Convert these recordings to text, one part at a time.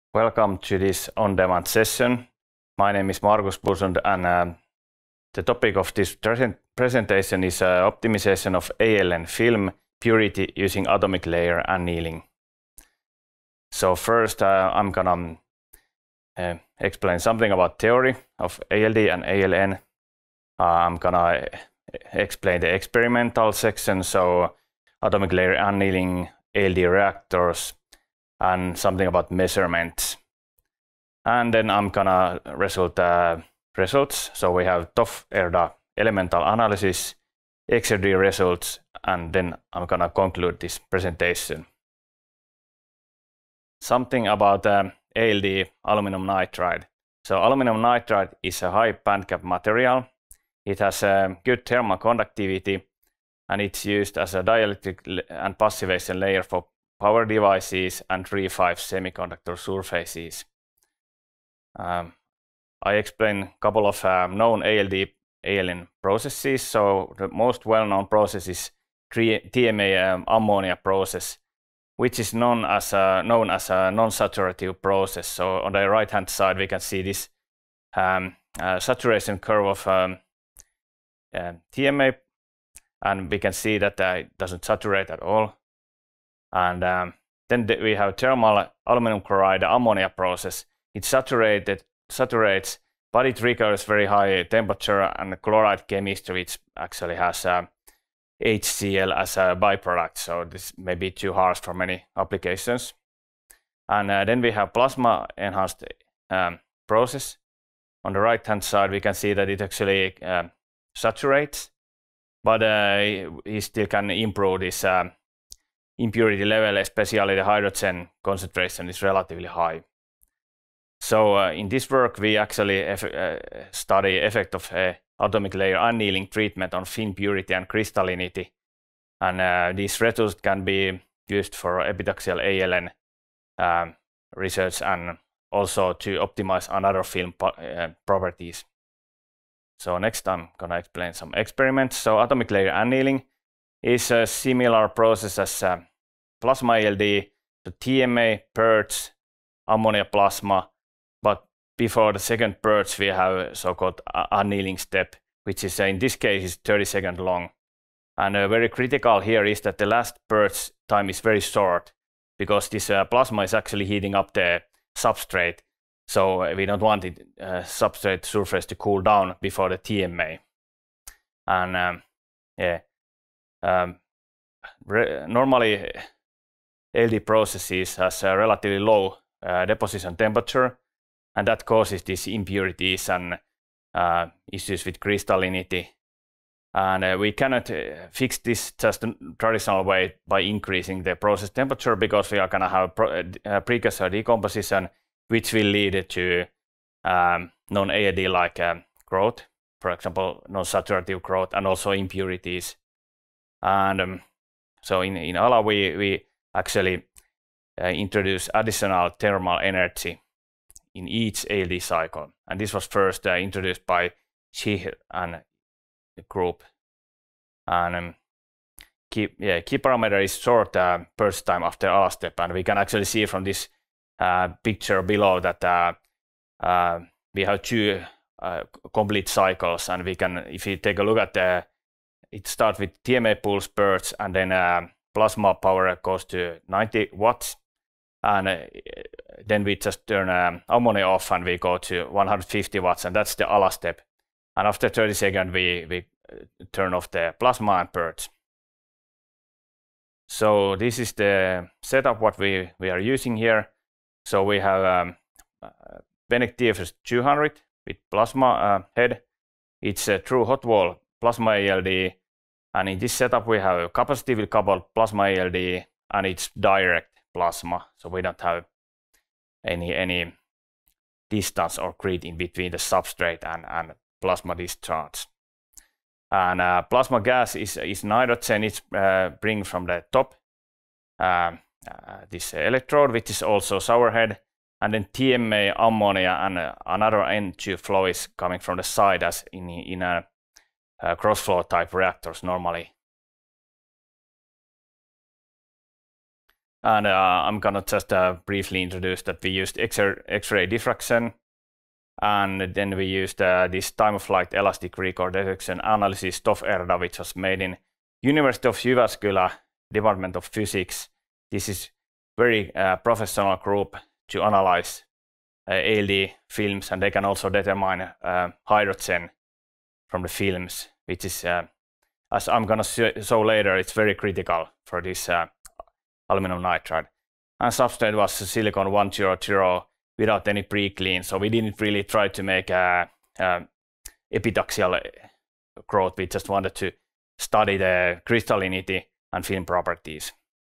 Welcome to this on-demand session. My name is Markus Bosund, and the topic of this presentation is optimization of AlN film purity using atomic layer annealing. So first I'm gonna explain something about theory of ALD and AlN. I'm gonna explain the experimental section, so atomic layer annealing, ALD reactors, and something about measurements. And then I'm gonna result results. So we have TOF-ERDA elemental analysis, XRD results, and then I'm gonna conclude this presentation. Something about ALD aluminum nitride. So aluminum nitride is a high bandgap material. It has a good thermal conductivity, and it's used as a dielectric and passivation layer for power devices and III-V semiconductor surfaces. I explain a couple of known ALN processes. So the most well-known process is TMA ammonia process, which is known as a non-saturative process. So on the right-hand side, we can see this saturation curve of TMA, and we can see that it doesn't saturate at all. And then we have thermal aluminum chloride ammonia process. It saturates, but it requires very high temperature and chloride chemistry, which actually has HCl as a byproduct. So this may be too harsh for many applications. And then we have plasma enhanced process. On the right-hand side, we can see that it actually saturates, but it still can improve this impurity level, especially the hydrogen concentration is relatively high. So in this work, we actually study effect of atomic layer annealing treatment on film purity and crystallinity. And these results can be used for epitaxial AlN research and also to optimize another film properties. So next I'm gonna explain some experiments. So atomic layer annealing is a similar process as plasma ALD, so TMA, purge, ammonia plasma, but before the second purge we have a so-called annealing step, which is in this case is 30 seconds long. And very critical here is that the last purge time is very short, because this plasma is actually heating up the substrate, so we don't want it substrate surface to cool down before the TMA. And normally ALD processes has a relatively low deposition temperature, and that causes these impurities and issues with crystallinity. And we cannot fix this just the traditional way by increasing the process temperature, because we are going to have precursor decomposition, which will lead to non-ALD like growth, for example, non-saturative growth, and also impurities. And so in AlN we actually introduce additional thermal energy in each ALD cycle, and this was first introduced by Schicher and the group. And key parameter is short purge time after AlN step, and we can actually see from this picture below that we have two complete cycles, and we can, if you take a look at it starts with TMA pulse purge, and then plasma power goes to 90 watts, and then we just turn ammonia off and we go to 150 watts, and that's the AlN step. And after 30 seconds we turn off the plasma and purge. So this is the setup what we are using here. So we have Beneq TFS 200 with plasma head. It's a true hot wall plasma ALD. And in this setup, we have a capacitively coupled plasma ALD, and it's direct plasma, so we don't have any distance or grid in between the substrate and plasma discharge. And plasma gas is nitrogen. It's bring from the top this electrode, which is also sour head, and then TMA ammonia and another N2 flow is coming from the side, as in a cross-flow type reactors normally. And I'm gonna just briefly introduce that we used X-ray diffraction, and then we used this time-of-flight elastic record detection analysis TOF-ERDA, which was made in University of Jyväskylä, Department of Physics. This is very professional group to analyze ALD films, and they can also determine hydrogen from the films, which is, as I'm gonna show later, it's very critical for this aluminum nitride. And substrate was silicon 100 without any pre-clean, so we didn't really try to make epitaxial growth. We just wanted to study the crystallinity and film properties.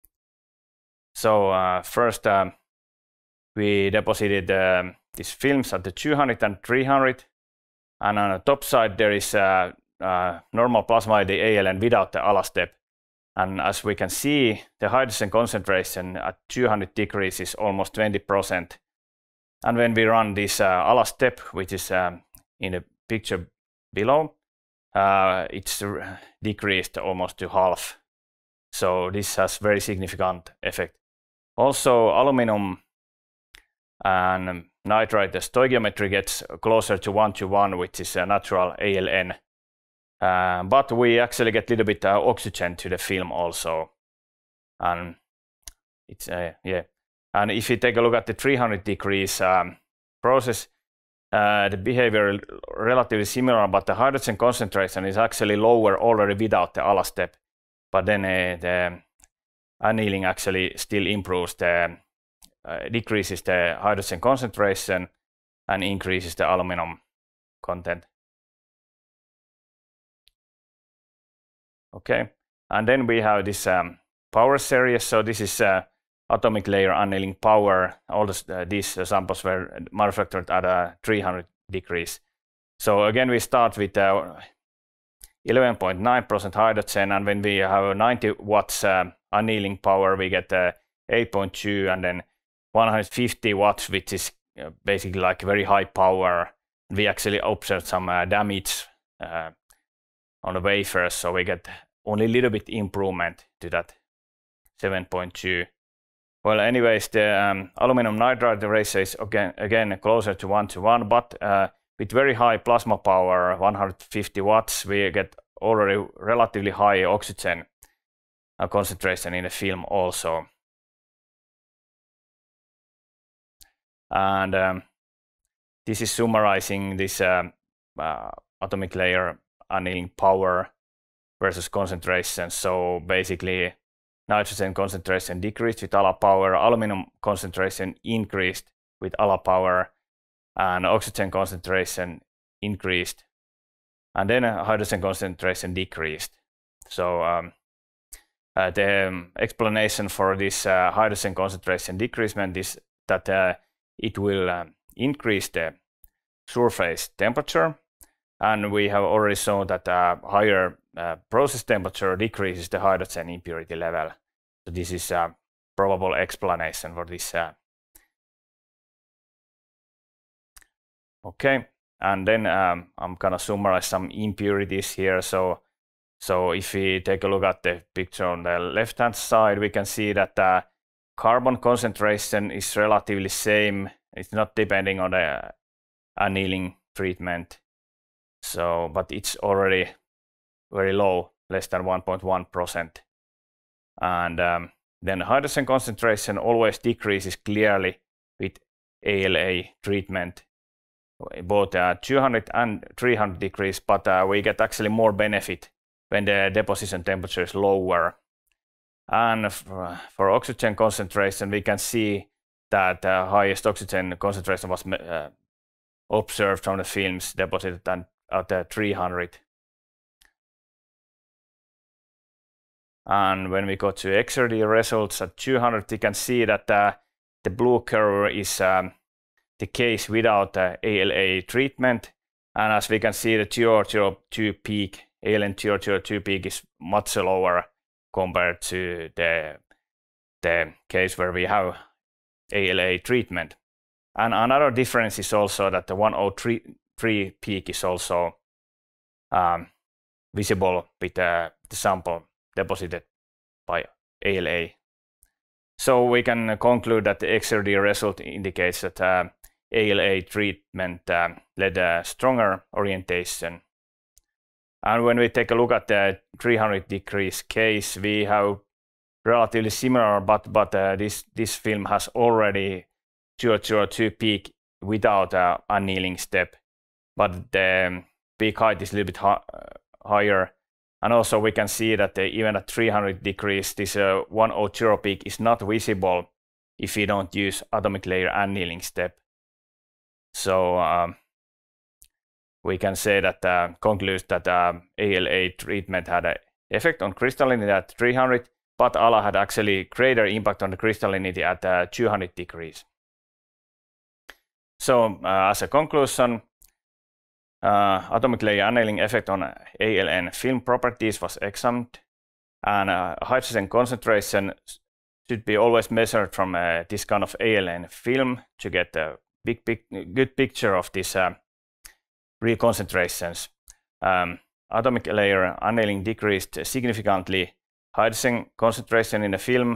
So first we deposited these films at the 200 and 300, and on the top side there is normal plasma the AlN without the ALA step. And as we can see, the hydrogen concentration at 200 degrees is almost 20%. And when we run this ALA step, which is in the picture below, it's decreased almost to half. So this has very significant effect. Also, aluminum and nitride, the stoichiometry gets closer to 1:1, which is a natural AlN. But we actually get a little bit oxygen to the film also. And it's, yeah. And if you take a look at the 300 degrees process, the behavior is relatively similar, but the hydrogen concentration is actually lower already without the ALA step. But then the annealing actually still improves decreases the hydrogen concentration and increases the aluminum content. Okay, and then we have this power series. So this is atomic layer annealing power. All these samples were manufactured at 300 degrees. So again, we start with 11.9% hydrogen, and when we have 90 watts annealing power, we get 8.2, and then 150 watts, which is basically like very high power. We actually observed some damage on the wafers, so we get only a little bit improvement to that 7.2. Well, anyways, the aluminum nitride ratio is again closer to 1:1, but with very high plasma power, 150 watts, we get already relatively high oxygen concentration in the film also. And this is summarizing this atomic layer annealing power versus concentration. So basically, nitrogen concentration decreased with ALA power, aluminum concentration increased with ALA power, and oxygen concentration increased, and then hydrogen concentration decreased. So the explanation for this hydrogen concentration decreasement is that it will increase the surface temperature, and we have already shown that higher process temperature decreases the hydrogen impurity level. So this is a probable explanation for this. Okay, and then I'm gonna summarize some impurities here. So if we take a look at the picture on the left-hand side, we can see that carbon concentration is relatively same. It's not depending on the annealing treatment. So, but it's already very low, less than 1.1%. And then hydrogen concentration always decreases clearly with ALA treatment, both 200 and 300 degrees, but we get actually more benefit when the deposition temperature is lower. And for oxygen concentration, we can see that highest oxygen concentration was observed from the films deposited at 300. And when we go to XRD results at 200, you can see that the blue curve is the case without ALA treatment. And as we can see, the 002 peak, AlN 002 peak is much lower compared to the case where we have ALA treatment. And another difference is also that the 103 peak is also visible with the sample deposited by ALA. So we can conclude that the XRD result indicates that ALA treatment led a stronger orientation. And when we take a look at the 300 degrees case, we have relatively similar, but this film has already 002 peak without annealing step, but the peak height is a little bit higher. And also we can see that even at 300 degrees, this 100 peak is not visible if we don't use atomic layer annealing step. So we can say that concludes that ALA treatment had an effect on crystallinity at 300, but AlA had actually greater impact on the crystallinity at 200 degrees. So as a conclusion, atomic layer annealing effect on AlN film properties was examined, and hydrogen concentration should be always measured from this kind of AlN film to get a good picture of these real concentrations. Atomic layer annealing decreased significantly hydrogen concentration in the film,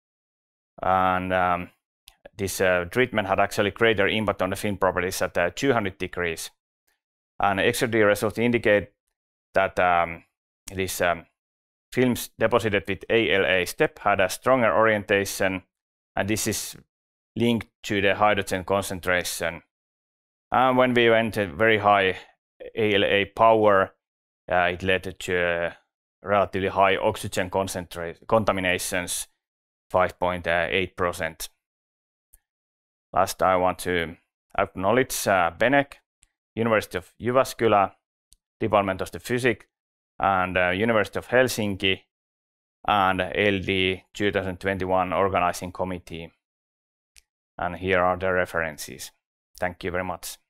and this treatment had actually greater impact on the film properties at 200 degrees. And XRD results indicate that these films deposited with ALA step had a stronger orientation, and this is linked to the hydrogen concentration. And when we went to very high ALA power, it led to relatively high oxygen contaminations, 5.8%. Last, I want to acknowledge Beneq, University of Jyväskylä, Department of the Physics, and University of Helsinki, and ALD 2021 Organizing Committee. And here are the references. Thank you very much.